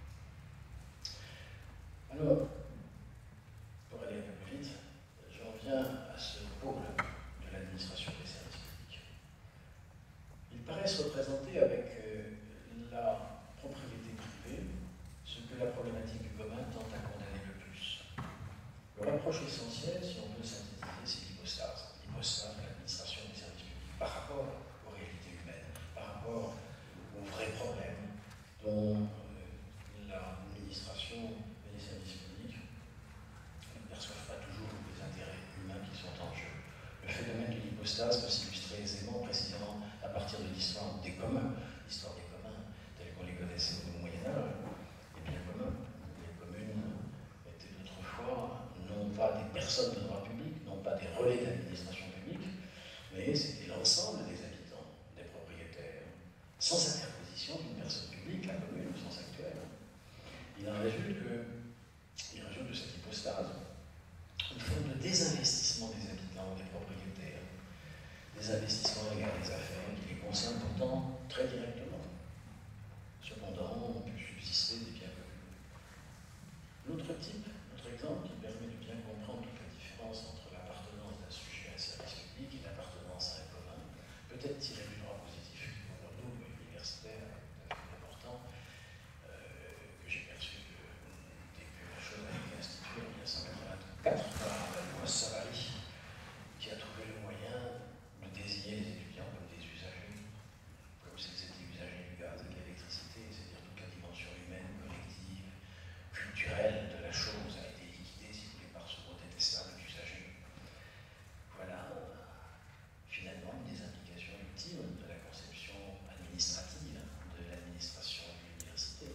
Alors, pour aller un peu plus vite, j'en viens à ce pôle de l'administration des services publics. Ils paraissent représenter avec la propriété privée ce que la problématique du commun tente à condamner le plus. Le rapproche essentiel, si on veut synthétiser, c'est l'hypostase. L'hypostase de l'administration des services publics par rapport aux réalités humaines, par rapport aux vrais problèmes dont l'administration et les services publics ne perçoivent pas toujours les intérêts humains qui sont en jeu. Le phénomène de l'hypostase peut s'illustrer aisément, précisément à partir de l'histoire des communs. L'histoire des communs, telle qu'on les connaissait au Moyen-Âge, est bien commune. Les communes étaient autrefois non pas des personnes de droit public, non pas des relais d'administration publique, mais c'était l'ensemble des habitants, des propriétaires, sans interposition d'une personne publique, la commune au sens actuel. Il en résulte de cette hypostase une forme de désinvestissement des habitants, des propriétaires, des investissements à l'égard des affaires qui les concernent pourtant très directement. Cependant, on peut subsister des biens communs. L'autre exemple qui permet de bien comprendre toute la différence entre l'appartenance d'un sujet à un service public et l'appartenance à un commun, peut-être tiré du droit positif qui pour nous, universitaires, est tout à fait important, que j'ai perçu dès que la chose a été instituée en 1984 par la loi Savary, qui a trouvé le moyen de désigner les étudiants comme des usagers, comme s'ils étaient usagers du gaz et de l'électricité, c'est-à-dire toute la dimension humaine, collective, culturelle de la chose a été liquidée, si vous voulez, par ce mot détestable d'usager. Voilà, finalement, une des implications ultimes de la conception administrative de l'administration de l'université.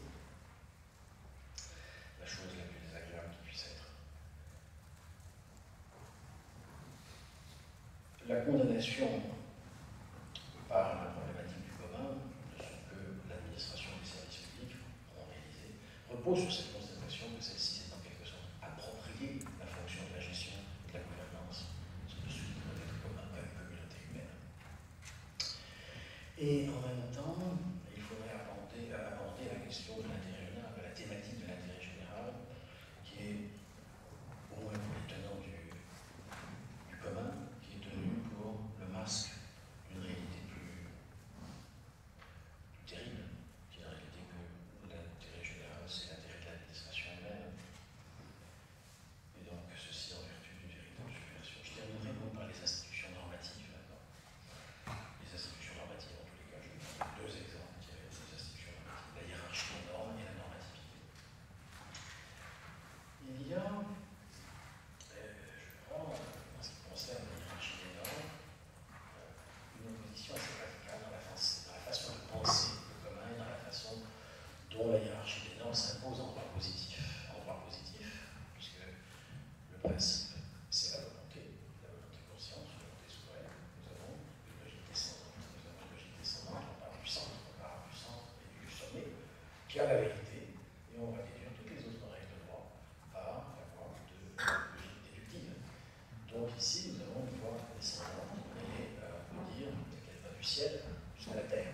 La chose la plus désagréable qui puisse être. La condamnation par la problématique du commun de ce que l'administration des services publics ont réalisé repose sur cette constatation que celle-ci s'est en quelque sorte appropriée la fonction de la gestion et de la gouvernance de ce qui doit être commun à une communauté humaine. Et en même temps, il faudrait aborder la question de l'intérêt général, de la thématique de l'intérêt général, qui est, au moins pour les tenants du commun, qui est tenu pour le masque d'une réalité plus terrible, qui est la réalité que l'intérêt général, c'est l'intérêt de l'administration elle-même. Et donc, ceci en vertu d'une véritable subversion. Je terminerai donc par les institutions normatives maintenant. Les institutions normatives, en tous les cas, je vais vous donner deux exemples qui avaient ces institutions normatives, la hiérarchie des normes et la normativité. Il y a, je crois, en ce qui concerne la hiérarchie des normes, une opposition assez radicale dans la façon de penser le commun et dans la façon dont la hiérarchie des normes s'impose en droit positif. En droit positif, puisque le principe, c'est la volonté consciente, la volonté souveraine. Nous avons une logique descendante. On part du centre, et du sommet, qui a la vérité, et on va déduire toutes les autres règles de droit par la voie de logique déductive. Donc ici, nous avons une voie descendante, et on peut dire qu'elle va du ciel jusqu'à la terre.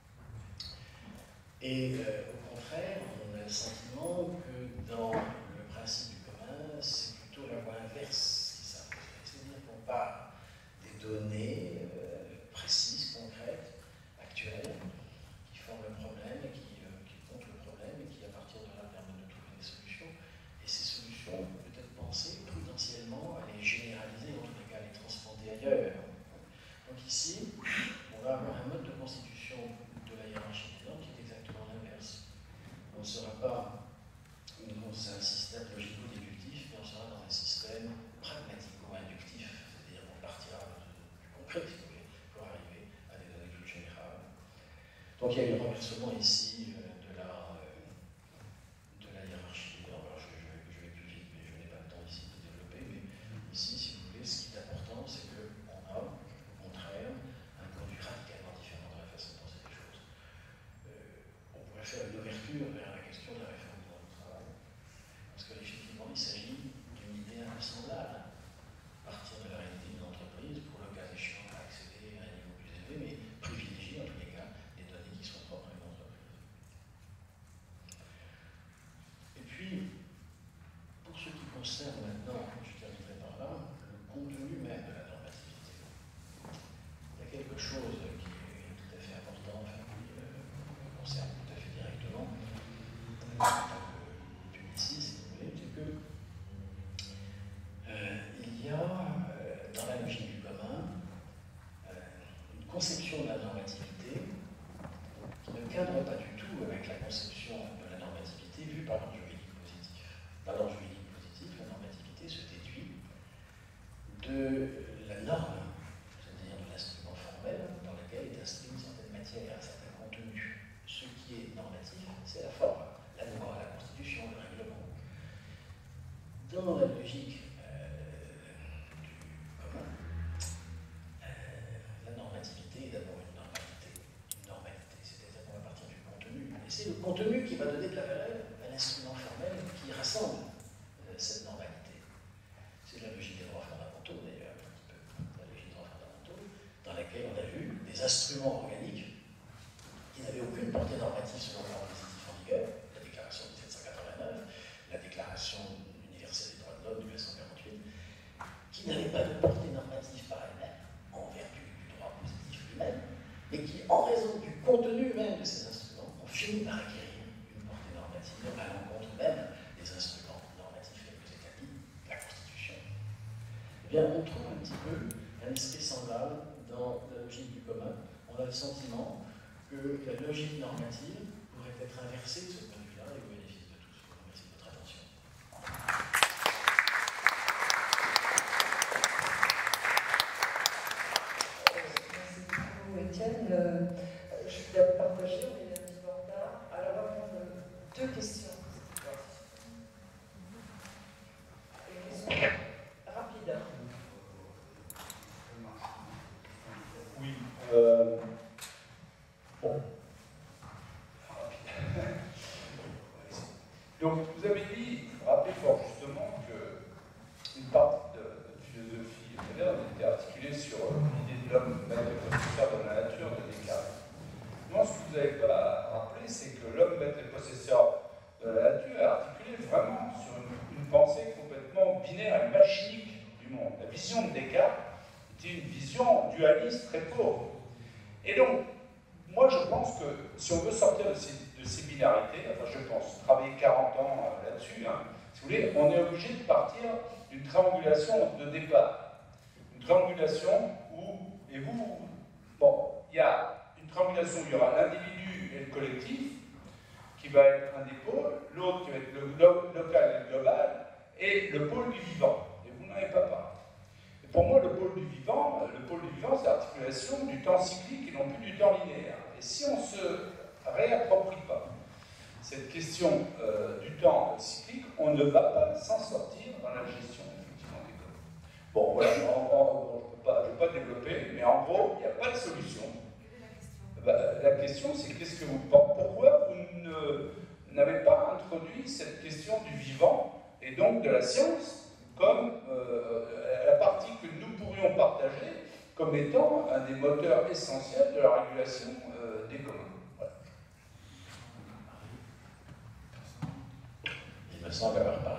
Et au contraire, on a le sentiment que dans le principe du commun, c'est plutôt la voie inverse qui s'imposerait. C'est-à-dire qu'on part des données précises, concrètes, actuelles, qui forment le problème, et qui montrent le problème, et qui, à partir de là, permettent de trouver des solutions. Et ces solutions, on peut peut-être penser prudentiellement à les généraliser, en tous les cas à les transplanter ailleurs. Donc ici, on va avoir un mode de constitution de la hiérarchie des normes qui est exactement l'inverse. On ne sera pas dans un système logico-déductif, mais on sera dans un système pragmatico-inductif, c'est-à-dire qu'on partira du concret, si vous voulez, pour arriver à des données plus générales. Donc il y a eu le renversement ici de la hiérarchie des normes. Alors je vais plus vite, mais je n'ai pas le temps ici de développer, mais ici, si vous voulez, ce qui est important, c'est qu'on a, au contraire, un point de vue radicalement différent de la façon de penser les choses. On pourrait faire une ouverture vers la question de la réforme du droit du travail, parce qu'effectivement, il s'agit d'une idée concerne maintenant, je terminerai par là, le contenu même de la normativité. Il y a quelque chose qui est tout à fait important, enfin, qui me concerne tout à fait directement, en tant que publiciste, si vous voulez, c'est que il y a, dans la logique du commun, une conception de la normativité qui ne cadre pas du tout avec la conception de la normativité vue par l'ordre juridique positif. Dans l'ordre juridique positif, la normativité se déduit de la norme, c'est-à-dire de l'instrument formel dans lequel est inscrit une certaine matière, un certain contenu. Ce qui est normatif, c'est la forme, la loi, la constitution, le règlement. Dans la logique du commun, la normativité est d'abord une normalité, c'est-à-dire qu'on va partir du contenu. Et c'est le contenu qui va donner de la valeur à l'instrument formel qui rassemble cette normalité. C'est la logique des droits fondamentaux, d'ailleurs, un petit peu, la logique des droits fondamentaux, dans laquelle on a vu des instruments organiques qui n'avaient aucune portée normative selon le droit positif en vigueur, la déclaration de 1789, la déclaration universelle des droits de l'homme de 1948, qui n'avaient pas de portée normative par elles-mêmes, en vertu du droit positif lui-même, mais qui, en raison du contenu même de ces instruments, ont fini par acquérir une portée normative à l'encontre même des instruments normatifs les plus établis, la Constitution. Eh bien, on trouve un petit peu un esprit semblable dans la logique du commun. On a le sentiment que la logique normative pourrait être inversée de ce point de vue-là et au bénéfice de tous. Je vous remercie de votre attention. Merci beaucoup, Étienne. Je vais partager, on est un petit peu en retard. Alors, on va prendre deux questions. Des questions rapides. Oui. Bon. Donc, vous avez dit, rappelez fort justement qu'une partie de philosophie moderne était articulée sur l'idée de l'homme maître et possesseur de la nature de Descartes. Non, ce que vous n'avez pas rappelé, c'est que l'homme maître et possesseur de la nature est articulé vraiment sur une pensée complètement binaire et machinique du monde. La vision de Descartes était une vision dualiste très pauvre. Et donc, moi je pense que si on veut sortir de ces binarités, enfin je pense, travailler 40 ans là-dessus, hein, si vous voulez, on est obligé de partir d'une triangulation de départ. Une triangulation où, et vous, bon, il y a une triangulation où il y aura l'individu et le collectif, qui va être un des pôles, l'autre qui va être le local et le global, et le pôle du vivant. Et vous n'en avez pas parlé. Pour moi, le pôle du vivant, c'est l'articulation du temps cyclique et non plus du temps linéaire. Et si on ne se réapproprie pas cette question du temps cyclique, on ne va pas s'en sortir dans la gestion, effectivement, des codes. Bon, voilà, je ne vais pas développer, mais en gros, il n'y a pas de solution. La question, c'est pourquoi vous n'avez pas introduit cette question du vivant et donc de la science comme la partie que nous pourrions partager comme étant un des moteurs essentiels de la régulation des communs. Voilà. Il me semble avoir parlé